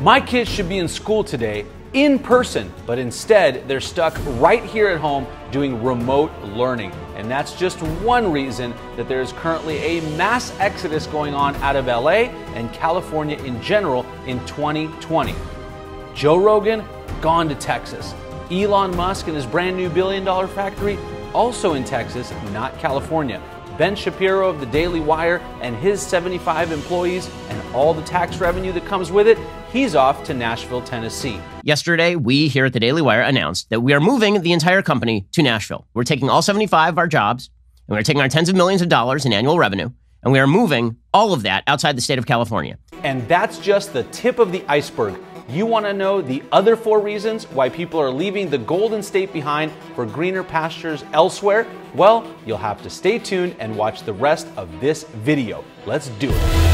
My kids should be in school today in person, but instead they're stuck right here at home doing remote learning. And that's just one reason that there is currently a mass exodus going on out of LA and California in general in 2020. Joe Rogan, gone to Texas. Elon Musk and his brand new billion-dollar factory, also in Texas, not California. Ben Shapiro of the Daily Wire and his 75 employees and all the tax revenue that comes with it, he's off to Nashville, Tennessee. Yesterday, we here at the Daily Wire announced that we are moving the entire company to Nashville. We're taking all 75 of our jobs, and we're taking our tens of millions of dollars in annual revenue, and we are moving all of that outside the state of California. And that's just the tip of the iceberg. You want to know the other 4 reasons why people are leaving the Golden State behind for greener pastures elsewhere? Well, you'll have to stay tuned and watch the rest of this video. Let's do it.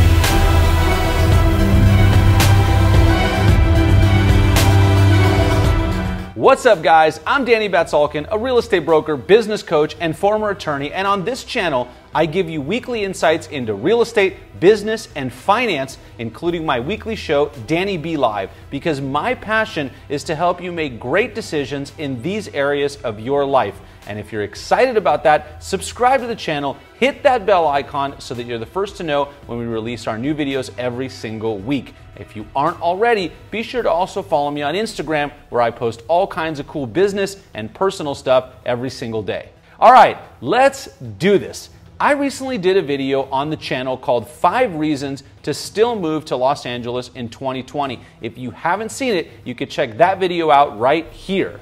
What's up, guys? I'm Danny Batsalkin, a real estate broker, business coach, and former attorney, and on this channel, I give you weekly insights into real estate, business, and finance, including my weekly show, Danny B Live, because my passion is to help you make great decisions in these areas of your life. And if you're excited about that, subscribe to the channel, hit that bell icon so that you're the first to know when we release our new videos every single week. If you aren't already, be sure to also follow me on Instagram, where I post all kinds of cool business and personal stuff every single day. All right, let's do this. I recently did a video on the channel called 5 Reasons to Still Move to Los Angeles in 2020. If you haven't seen it, you could check that video out right here.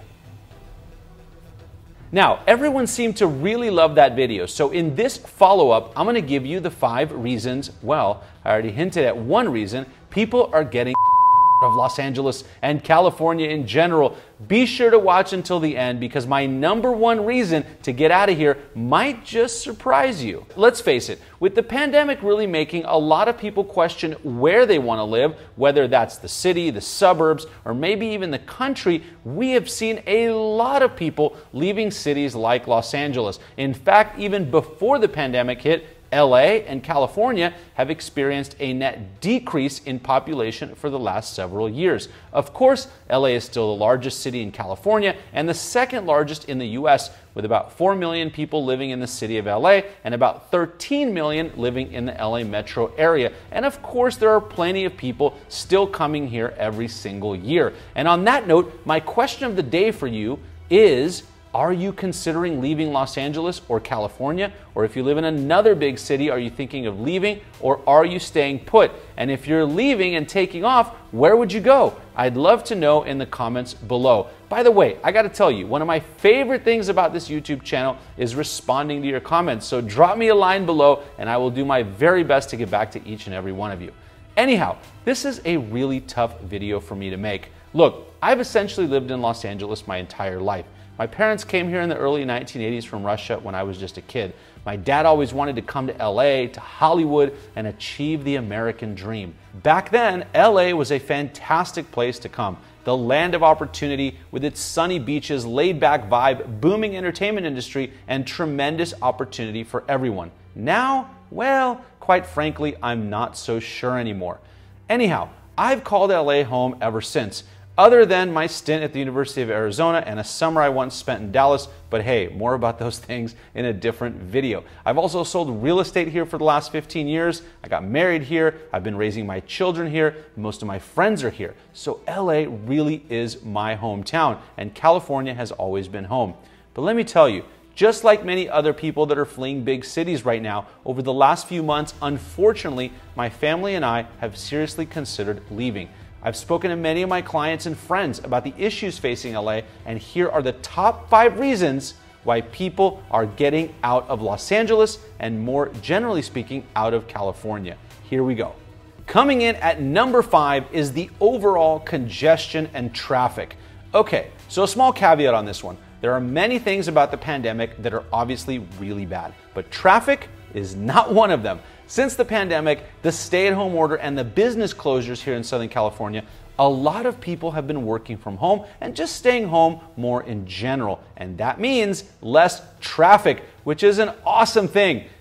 Now, everyone seemed to really love that video, so in this follow-up, I'm going to give you the 5 reasons, well, I already hinted at one reason, people are getting of Los Angeles and California in general. Be sure to watch until the end, because my #1 reason to get out of here might just surprise you. Let's face it, with the pandemic really making a lot of people question where they want to live, whether that's the city, the suburbs, or maybe even the country, we have seen a lot of people leaving cities like Los Angeles. In fact, even before the pandemic hit, LA and California have experienced a net decrease in population for the last several years. Of course, LA is still the largest city in California and the second largest in the US, with about 4 million people living in the city of LA and about 13 million living in the LA metro area. And of course, there are plenty of people still coming here every single year. And on that note, my question of the day for you is, are you considering leaving Los Angeles or California? Or if you live in another big city, are you thinking of leaving, or are you staying put? And if you're leaving and taking off, where would you go? I'd love to know in the comments below. By the way, I gotta tell you, one of my favorite things about this YouTube channel is responding to your comments. So drop me a line below and I will do my very best to get back to each and every one of you. Anyhow, this is a really tough video for me to make. Look, I've essentially lived in Los Angeles my entire life. My parents came here in the early 1980s from Russia when I was just a kid. My dad always wanted to come to LA, to Hollywood, and achieve the American dream. Back then, LA was a fantastic place to come. The land of opportunity with its sunny beaches, laid-back vibe, booming entertainment industry, and tremendous opportunity for everyone. Now, well, quite frankly, I'm not so sure anymore. Anyhow, I've called LA home ever since. Other than my stint at the University of Arizona and a summer I once spent in Dallas, but hey, more about those things in a different video. I've also sold real estate here for the last 15 years. I got married here. I've been raising my children here. Most of my friends are here. So LA really is my hometown, and California has always been home. But let me tell you, just like many other people that are fleeing big cities right now, over the last few months, unfortunately, my family and I have seriously considered leaving. I've spoken to many of my clients and friends about the issues facing LA, and here are the top 5 reasons why people are getting out of Los Angeles and, more generally speaking, out of California. Here we go. Coming in at #5 is the overall congestion and traffic. Okay, so a small caveat on this one. There are many things about the pandemic that are obviously really bad, but traffic is not one of them. Since the pandemic, the stay-at-home order, and the business closures here in Southern California, a lot of people have been working from home and just staying home more in general. And that means less traffic, which is an awesome thing.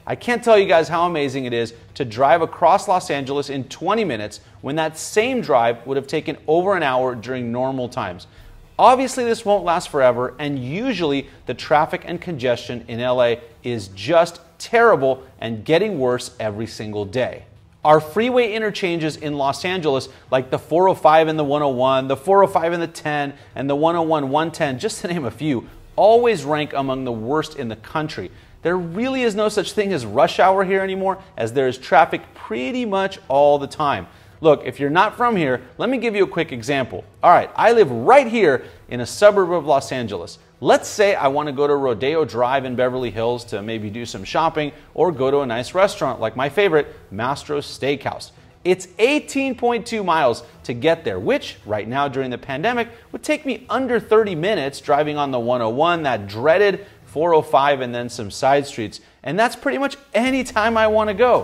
I can't tell you guys how amazing it is to drive across Los Angeles in 20 minutes when that same drive would have taken over an hour during normal times. Obviously, this won't last forever, and usually the traffic and congestion in LA is just terrible and getting worse every single day. Our freeway interchanges in Los Angeles, like the 405 and the 101, the 405 and the 10, and the 101, 110, just to name a few, always rank among the worst in the country. There really is no such thing as rush hour here anymore, as there is traffic pretty much all the time. Look, if you're not from here, let me give you a quick example. All right, I live right here in a suburb of Los Angeles. Let's say I want to go to Rodeo Drive in Beverly Hills to maybe do some shopping or go to a nice restaurant like my favorite, Mastro's Steakhouse. It's 18.2 miles to get there, which right now during the pandemic would take me under 30 minutes driving on the 101, that dreaded 405, and then some side streets. And that's pretty much any time I want to go.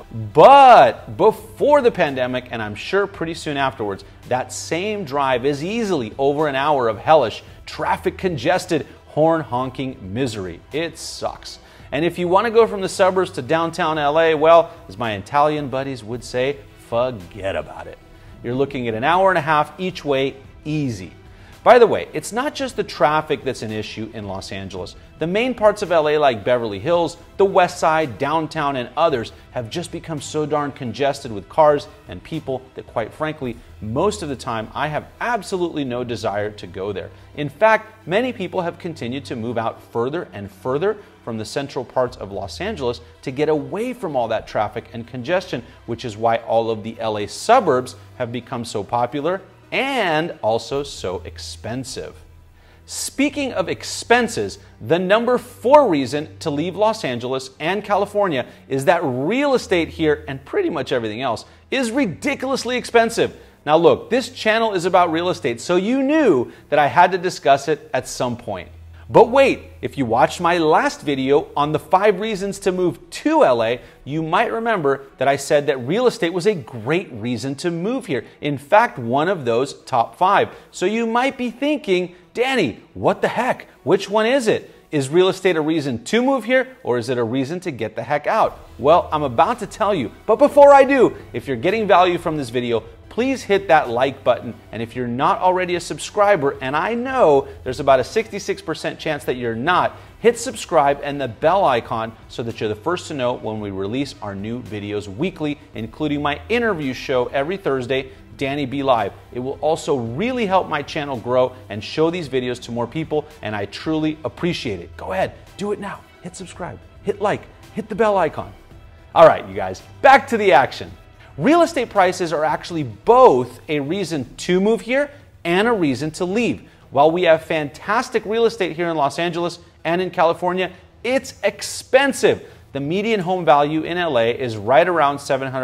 But before the pandemic, and I'm sure pretty soon afterwards, that same drive is easily over an hour of hellish, traffic congested, horn honking misery. It sucks. And if you want to go from the suburbs to downtown LA, well, as my Italian buddies would say, forget about it. You're looking at an hour and a half each way, easy. By the way, it's not just the traffic that's an issue in Los Angeles. The main parts of LA like Beverly Hills, the West Side, downtown, and others have just become so darn congested with cars and people that quite frankly, most of the time I have absolutely no desire to go there. In fact, many people have continued to move out further and further from the central parts of Los Angeles to get away from all that traffic and congestion, which is why all of the LA suburbs have become so popular and also so expensive. Speaking of expenses, the number 4 reason to leave Los Angeles and California is that real estate here and pretty much everything else is ridiculously expensive. Now look, this channel is about real estate, so you knew that I had to discuss it at some point. But wait, if you watched my last video on the 5 reasons to move to LA, you might remember that I said that real estate was a great reason to move here. In fact, one of those top 5. So you might be thinking, Danny, what the heck? Which one is it? Is real estate a reason to move here, or is it a reason to get the heck out? Well, I'm about to tell you, but before I do, if you're getting value from this video, please hit that like button, and if you're not already a subscriber, and I know there's about a 66% chance that you're not, hit subscribe and the bell icon so that you're the first to know when we release our new videos weekly, including my interview show every Thursday, Danny B Live. It will also really help my channel grow and show these videos to more people, and I truly appreciate it. Go ahead, do it now. Hit subscribe, hit like, hit the bell icon. All right, you guys, back to the action. Real estate prices are actually both a reason to move here and a reason to leave. While we have fantastic real estate here in Los Angeles and in California, it's expensive. The median home value in LA is right around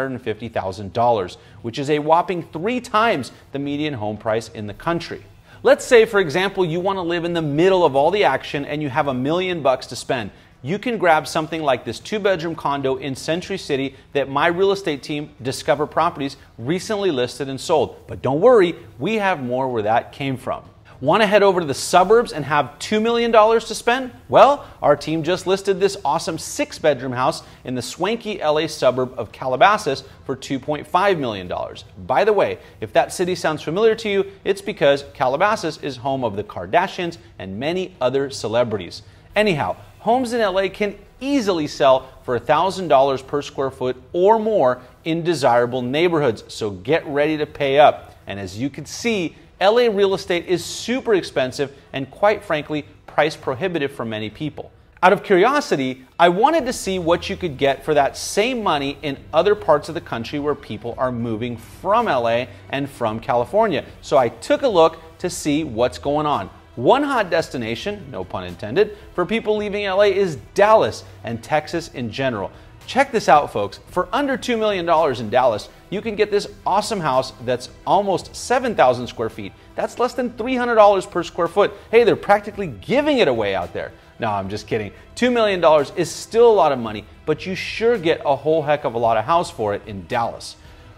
$750,000, which is a whopping 3 times the median home price in the country. Let's say, for example, you want to live in the middle of all the action and you have $1 million to spend. You can grab something like this 2-bedroom condo in Century City that my real estate team, Discover Properties, recently listed and sold. But don't worry, we have more where that came from. Want to head over to the suburbs and have $2 million to spend? Well, our team just listed this awesome 6-bedroom house in the swanky LA suburb of Calabasas for $2.5 million. By the way, if that city sounds familiar to you, it's because Calabasas is home of the Kardashians and many other celebrities. Anyhow, homes in LA can easily sell for $1,000 per square foot or more in desirable neighborhoods, so get ready to pay up. And as you can see, LA real estate is super expensive and quite frankly, price prohibitive for many people. Out of curiosity, I wanted to see what you could get for that same money in other parts of the country where people are moving from LA and from California. So I took a look to see what's going on. One hot destination, no pun intended, for people leaving LA is Dallas and Texas in general. Check this out, folks. For under $2 million in Dallas, you can get this awesome house that's almost 7,000 square feet. That's less than $300 per square foot. Hey, they're practically giving it away out there. No, I'm just kidding. $2 million is still a lot of money, but you sure get a whole heck of a lot of house for it in Dallas.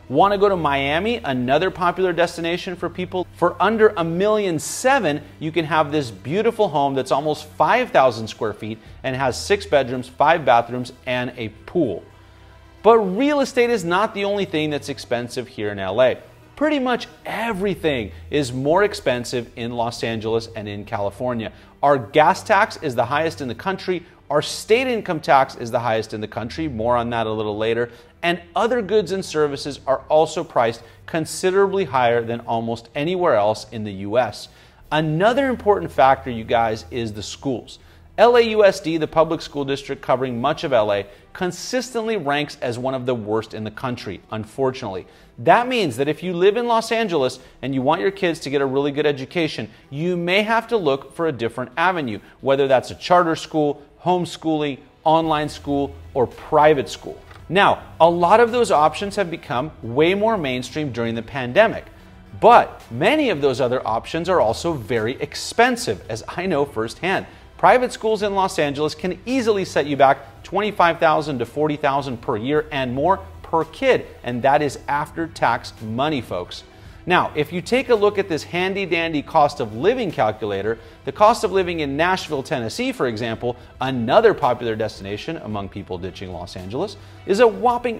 Want to go to Miami, another popular destination for people? For under $1.7 million, you can have this beautiful home that's almost 5,000 square feet and has 6 bedrooms, 5 bathrooms, and a pool. But real estate is not the only thing that's expensive here in LA. Pretty much everything is more expensive in Los Angeles and in California. Our gas tax is the highest in the country. Our state income tax is the highest in the country. More on that a little later. And other goods and services are also priced considerably higher than almost anywhere else in the US. Another important factor, you guys, is the schools. LAUSD, the public school district covering much of LA, consistently ranks as one of the worst in the country, unfortunately. That means that if you live in Los Angeles and you want your kids to get a really good education, you may have to look for a different avenue, whether that's a charter school, homeschooling, online school, or private school. Now, a lot of those options have become way more mainstream during the pandemic, but many of those other options are also very expensive, as I know firsthand. Private schools in Los Angeles can easily set you back $25,000 to $40,000 per year and more per kid, and that is after tax money, folks. Now, if you take a look at this handy-dandy cost of living calculator, the cost of living in Nashville, Tennessee, for example, another popular destination among people ditching Los Angeles, is a whopping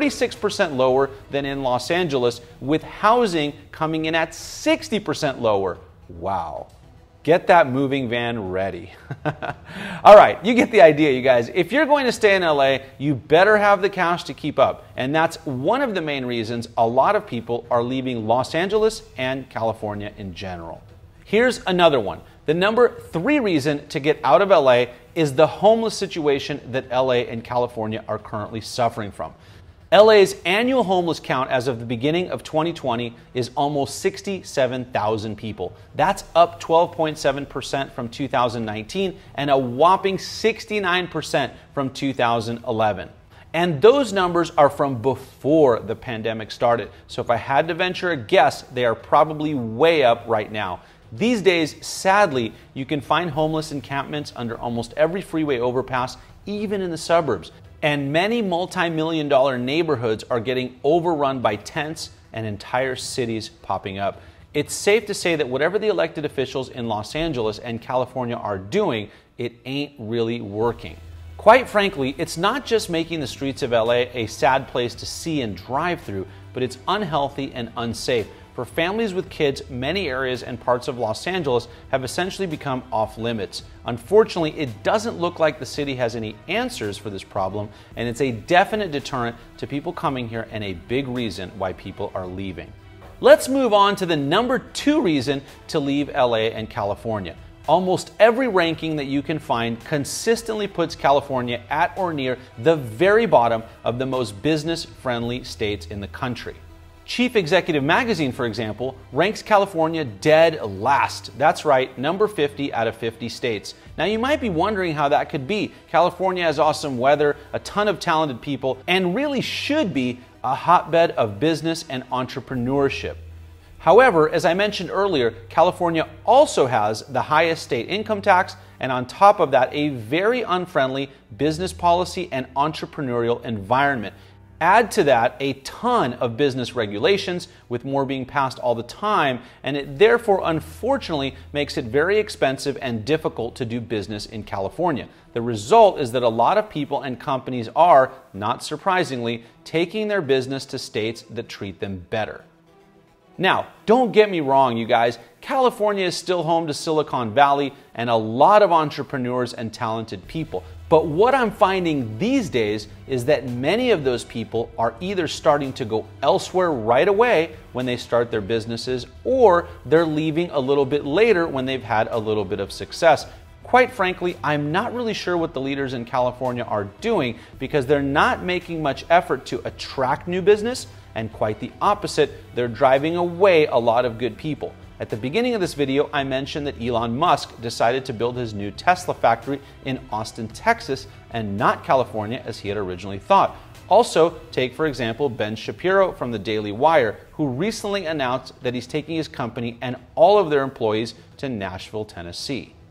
36% lower than in Los Angeles, with housing coming in at 60% lower. Wow. Get that moving van ready. All right, you get the idea, you guys. If you're going to stay in LA, you better have the cash to keep up. And that's one of the main reasons a lot of people are leaving Los Angeles and California in general. Here's another one. The number 3 reason to get out of LA is the homeless situation that LA and California are currently suffering from. LA's annual homeless count as of the beginning of 2020 is almost 67,000 people. That's up 12.7% from 2019 and a whopping 69% from 2011. And those numbers are from before the pandemic started. So if I had to venture a guess, they are probably way up right now. These days, sadly, you can find homeless encampments under almost every freeway overpass, even in the suburbs. And many multi-million-dollar neighborhoods are getting overrun by tents and entire cities popping up. It's safe to say that whatever the elected officials in Los Angeles and California are doing, it ain't really working. Quite frankly, it's not just making the streets of LA a sad place to see and drive through, but it's unhealthy and unsafe. For families with kids, many areas and parts of Los Angeles have essentially become off limits. Unfortunately, it doesn't look like the city has any answers for this problem, and it's a definite deterrent to people coming here and a big reason why people are leaving. Let's move on to the number 2 reason to leave LA and California. Almost every ranking that you can find consistently puts California at or near the very bottom of the most business-friendly states in the country. Chief Executive Magazine, for example, ranks California dead last. That's right, number 50 out of 50 states. Now you might be wondering how that could be. California has awesome weather, a ton of talented people, and really should be a hotbed of business and entrepreneurship. However, as I mentioned earlier, California also has the highest state income tax, and on top of that, a very unfriendly business policy and entrepreneurial environment. Add to that a ton of business regulations, with more being passed all the time, and it therefore unfortunately makes it very expensive and difficult to do business in California. The result is that a lot of people and companies are, not surprisingly, taking their business to states that treat them better. Now, don't get me wrong, you guys. California is still home to Silicon Valley and a lot of entrepreneurs and talented people. But what I'm finding these days is that many of those people are either starting to go elsewhere right away when they start their businesses, or they're leaving a little bit later when they've had a little bit of success. Quite frankly, I'm not really sure what the leaders in California are doing, because they're not making much effort to attract new business, and quite the opposite, they're driving away a lot of good people. At the beginning of this video, I mentioned that Elon Musk decided to build his new Tesla factory in Austin, Texas, and not California as he had originally thought. Also, take for example Ben Shapiro from the Daily Wire, who recently announced that he's taking his company and all of their employees to Nashville, Tennessee.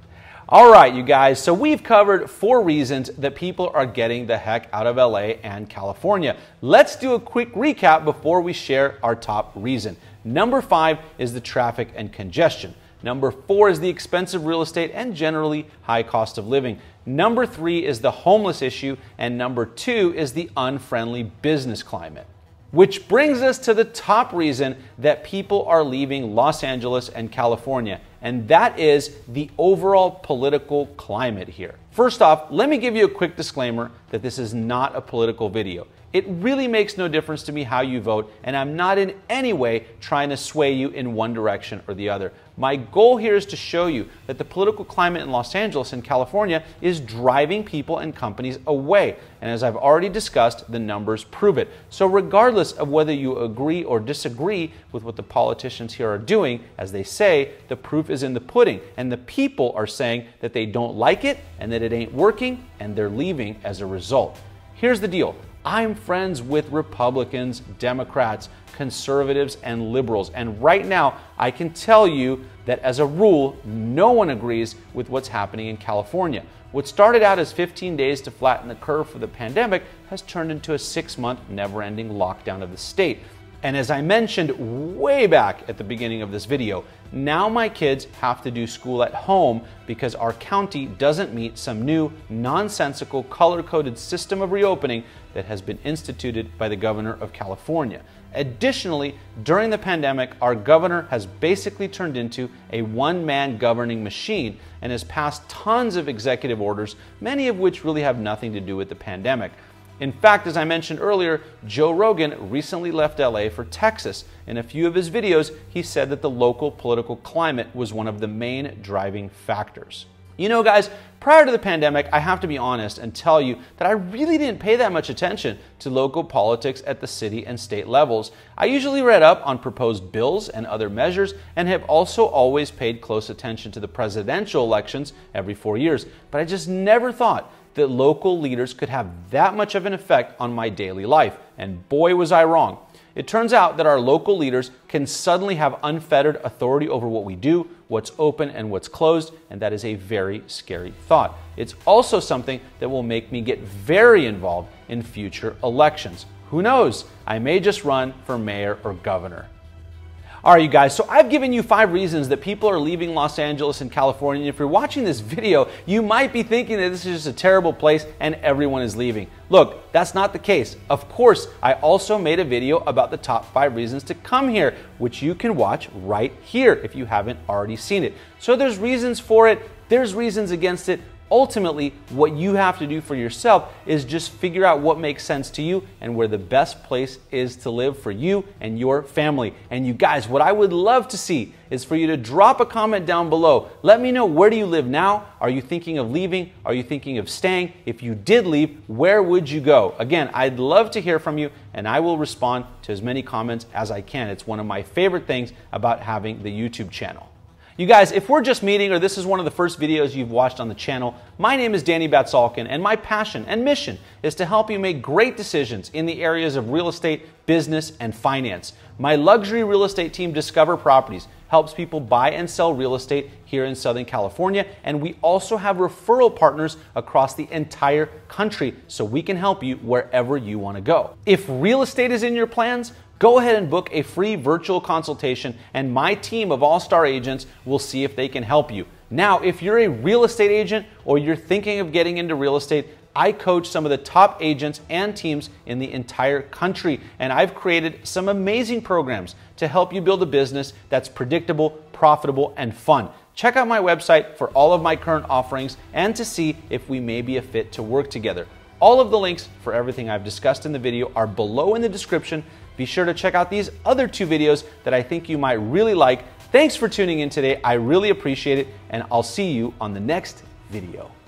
All right, you guys, so we've covered 4 reasons that people are getting the heck out of LA and California. Let's do a quick recap before we share our top reason. Number 5 is the traffic and congestion. Number 4 is the expensive real estate and generally high cost of living. Number 3 is the homeless issue, and number 2 is the unfriendly business climate. Which brings us to the top reason that people are leaving Los Angeles and California, and that is the overall political climate here. First off, let me give you a quick disclaimer that this is not a political video. It really makes no difference to me how you vote, and I'm not in any way trying to sway you in one direction or the other. My goal here is to show you that the political climate in Los Angeles and California is driving people and companies away. And as I've already discussed, the numbers prove it. So regardless of whether you agree or disagree with what the politicians here are doing, as they say, the proof is in the pudding. And the people are saying that they don't like it and that it ain't working, and they're leaving as a result. Here's the deal. I'm friends with Republicans, Democrats, conservatives, and liberals. And right now, I can tell you that as a rule, no one agrees with what's happening in California. What started out as 15 days to flatten the curve for the pandemic has turned into a 6-month never-ending lockdown of the state. And as I mentioned way back at the beginning of this video, now my kids have to do school at home because our county doesn't meet some new nonsensical color-coded system of reopening that has been instituted by the governor of California. Additionally, during the pandemic, our governor has basically turned into a one-man governing machine and has passed tons of executive orders, many of which really have nothing to do with the pandemic. In fact, as I mentioned earlier, Joe Rogan recently left LA for Texas. In a few of his videos, he said that the local political climate was one of the main driving factors. You know, guys, prior to the pandemic, I have to be honest and tell you that I really didn't pay that much attention to local politics at the city and state levels. I usually read up on proposed bills and other measures and have also always paid close attention to the presidential elections every 4 years. But I just never thought that local leaders could have that much of an effect on my daily life. And boy, was I wrong. It turns out that our local leaders can suddenly have unfettered authority over what we do, what's open and what's closed, and that is a very scary thought. It's also something that will make me get very involved in future elections. Who knows? I may just run for mayor or governor. All right, you guys, so I've given you 5 reasons that people are leaving Los Angeles and California. And if you're watching this video, you might be thinking that this is just a terrible place and everyone is leaving. Look, that's not the case. Of course, I also made a video about the top 5 reasons to come here, which you can watch right here if you haven't already seen it. So there's reasons for it, there's reasons against it. Ultimately, what you have to do for yourself is just figure out what makes sense to you and where the best place is to live for you and your family. And you guys, what I would love to see is for you to drop a comment down below. Let me know, where do you live now? Are you thinking of leaving? Are you thinking of staying? If you did leave, where would you go? Again, I'd love to hear from you, and I will respond to as many comments as I can. It's one of my favorite things about having the YouTube channel. You guys, if we're just meeting or this is one of the first videos you've watched on the channel, my name is Danny Batsalkin, and my passion and mission is to help you make great decisions in the areas of real estate, business, and finance. My luxury real estate team, Discover Properties, helps people buy and sell real estate here in Southern California, and we also have referral partners across the entire country, so we can help you wherever you want to go. If real estate is in your plans, go ahead and book a free virtual consultation, and my team of all-star agents will see if they can help you. Now, if you're a real estate agent or you're thinking of getting into real estate, I coach some of the top agents and teams in the entire country, and I've created some amazing programs to help you build a business that's predictable, profitable, and fun. Check out my website for all of my current offerings and to see if we may be a fit to work together. All of the links for everything I've discussed in the video are below in the description. Be sure to check out these other 2 videos that I think you might really like. Thanks for tuning in today. I really appreciate it, and I'll see you on the next video.